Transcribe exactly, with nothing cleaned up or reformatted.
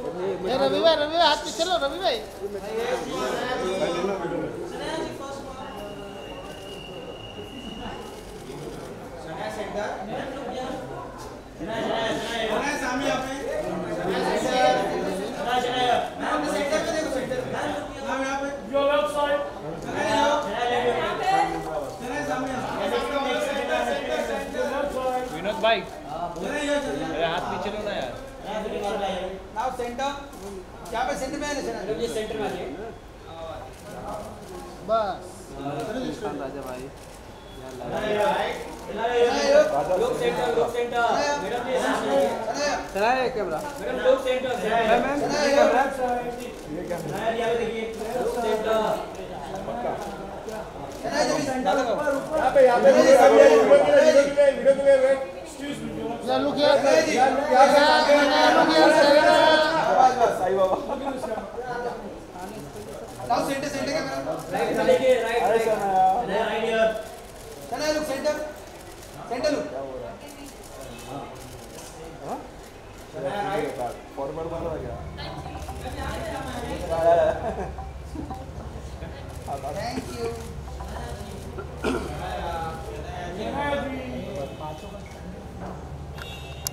रवि भाई रवि भाई हाथ पीछे लो रवि भाई। विनोद भाई मेरे हाथ पीछे लो ना यार। नाउ सेंटर क्या पे सेंटर में है ये सेंटर में आ जाइए बस राजा भाई लोग सेंटर लोग सेंटर मैडम ये चला है कैमरा मैडम लोग सेंटर मैम मैम ये कैमरा ये कैमरा यहाँ पे देखिए लोग सेंटर यहाँ पे यहाँ पे वीडियो के लिए वीडियो के लिए वेट एक्सक्यूज मी या लुक हियर या look here Sai Baba now centre centre camera right देखिए राइट राइट राइट हियर चला लुक सेंटर सेंटर लुक हां चला राइट फॉरवर्ड बन रहा क्या थैंक यू